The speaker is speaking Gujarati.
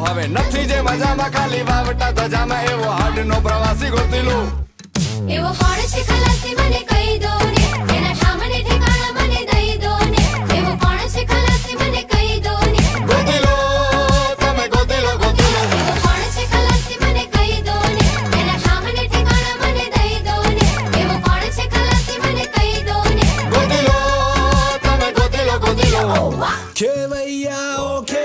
હવે નથી જે મજામાં ખાલી વાવટા ધજામાં એવો હાડનો પ્રવાસી ગોતી લો એવો કોણ છે ખલાસી મને કહી દો ને એના સામને ઠેકાણા મને દઈ દો ને એવો કોણ છે ખલાસી મને કહી દો ને ગોતી લો તમે ગોતી લો એવો કોણ છે ખલાસી મને કહી દો ને એના સામને ઠેકાણા મને દઈ દો ને એવો કોણ છે ખલાસી મને કહી દો ને ગોતી લો તમે ગોતી લો Kevaya, okay.